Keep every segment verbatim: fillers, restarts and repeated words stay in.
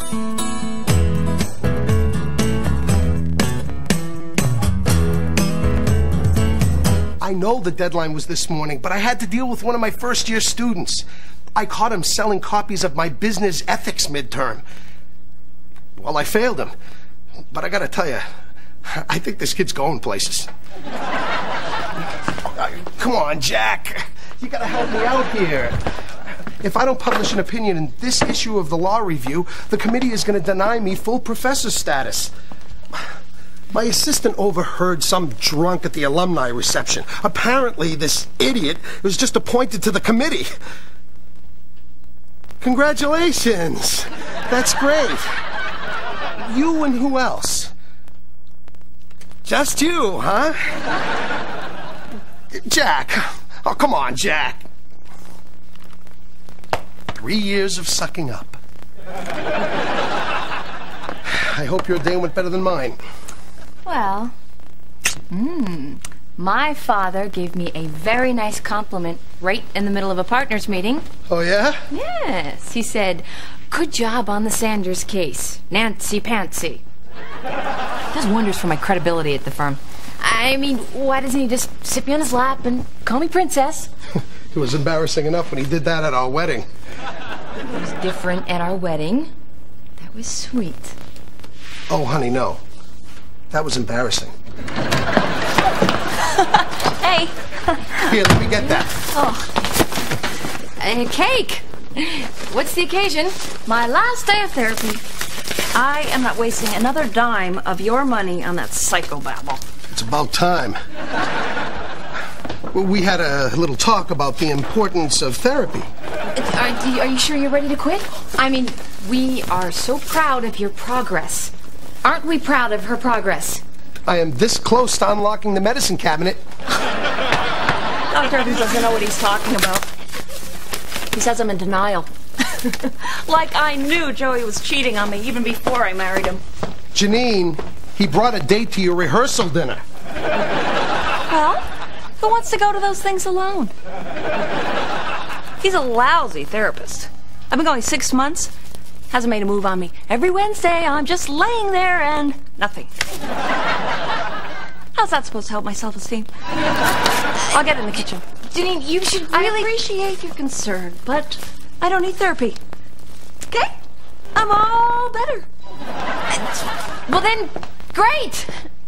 I know the deadline was this morning, but I had to deal with one of my first-year students. I caught him selling copies of my business ethics midterm. Well, I failed him. But I gotta tell you, I think this kid's going places. Come on, Jack. You gotta help me out here. If I don't publish an opinion in this issue of the Law Review, the committee is gonna deny me full professor status. My assistant overheard some drunk at the alumni reception. Apparently, this idiot was just appointed to the committee. Congratulations. That's great. You and who else? Just you, huh? Jack. Oh, come on, Jack. Three years of sucking up. I hope your day went better than mine. Well, hmm, my father gave me a very nice compliment right in the middle of a partners meeting. Oh, yeah? Yes. He said, good job on the Sanders case, Nancy Pantsy. Does wonders for my credibility at the firm. I mean, why doesn't he just sit me on his lap and call me princess? It was embarrassing enough when he did that at our wedding. It was different at our wedding. That was sweet. Oh, honey, no. That was embarrassing. Hey. Here, let me get that. Oh. A cake. What's the occasion? My last day of therapy. I am not wasting another dime of your money on that psychobabble. It's about time. We had a little talk about the importance of therapy. Are, are you sure you're ready to quit? I mean, we are so proud of your progress. Aren't we proud of her progress? I am this close to unlocking the medicine cabinet. Doctor Evans doesn't know what he's talking about. He says I'm in denial. Like I knew Joey was cheating on me even before I married him. Janine, he brought a date to your rehearsal dinner. Well, who wants to go to those things alone? He's a lousy therapist. I've been going six months. Hasn't made a move on me. Every Wednesday, I'm just laying there and nothing. How's that supposed to help my self-esteem? I'll get in the kitchen. Janine, you should really... I appreciate your concern, but I don't need therapy. Okay? I'm all better. Well then, great!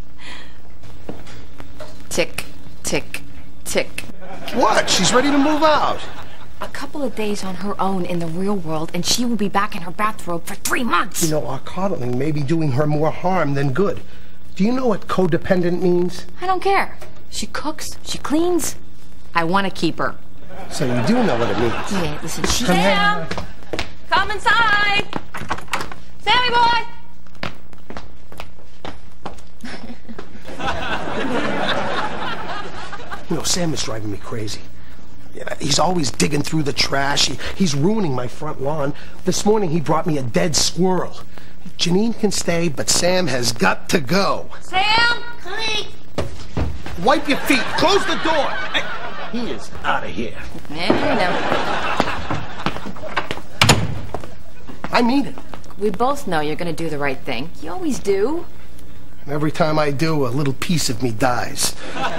Tick, tick, tick. What? She's ready to move out. A couple of days on her own in the real world, and she will be back in her bathrobe for three months. You know, our coddling may be doing her more harm than good. Do you know what codependent means? I don't care. She cooks, she cleans. I want to keep her. So you do know what it means. Yeah, listen, she... Sam! Come inside! Sammy boy! You know, Sam is driving me crazy. Yeah, he's always digging through the trash. He, he's ruining my front lawn. This morning he brought me a dead squirrel. Janine can stay, but Sam has got to go. Sam! Honey! Wipe your feet. Close the door. Hey, he is out of here. Yeah, I know. I mean it. We both know you're going to do the right thing. You always do. And every time I do, a little piece of me dies.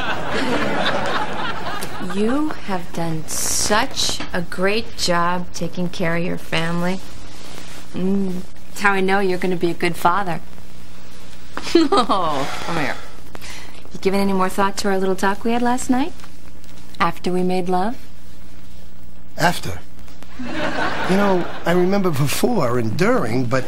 You have done such a great job taking care of your family. Mm, that's how I know you're going to be a good father. Oh, come here. You given any more thought to our little talk we had last night? After we made love? After? You know, I remember before and during, but...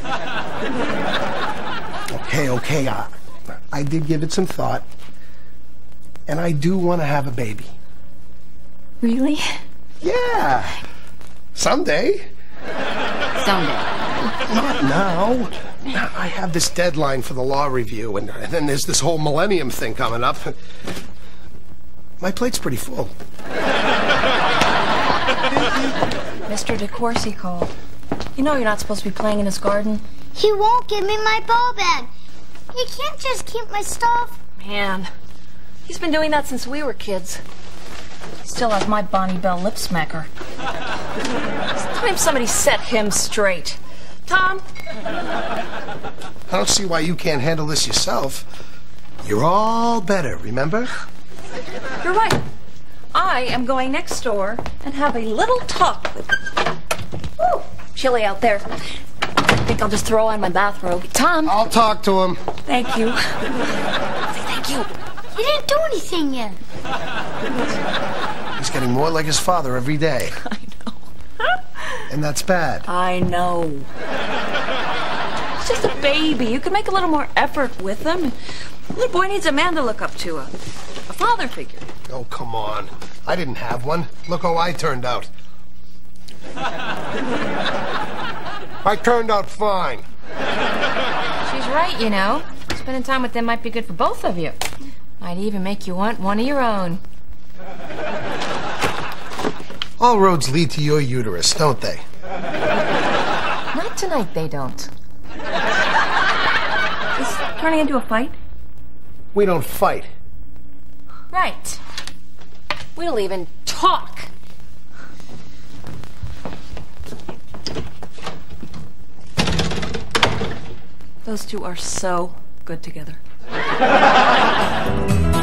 Okay, okay, I, I did give it some thought. And I do want to have a baby. Really? Yeah. Someday. Someday. Not now. I have this deadline for the law review, and, and then there's this whole millennium thing coming up. My plate's pretty full. Mister DeCourcy called. You know you're not supposed to be playing in his garden. He won't give me my ball bag. You can't just keep my stuff. Man, he's been doing that since we were kids. Still has my Bonnie Bell lip smacker. It's time somebody set him straight. Tom? I don't see why you can't handle this yourself. You're all better, remember? You're right. I am going next door and have a little talk with him. Woo, chilly out there. I think I'll just throw on my bathrobe. Tom. I'll talk to him. Thank you. Thank you. He didn't do anything yet. He's getting more like his father every day. I know. And that's bad. I know. He's just a baby. You can make a little more effort with him. The little boy needs a man to look up to, a, a father figure. Oh, come on. I didn't have one. Look how I turned out. I turned out fine. She's right, you know. Spending time with them might be good for both of you. Might even make you want one of your own. All roads lead to your uterus, don't they? Not tonight, they don't. Is this turning into a fight? We don't fight. Right. We'll even talk. Those two are so good together.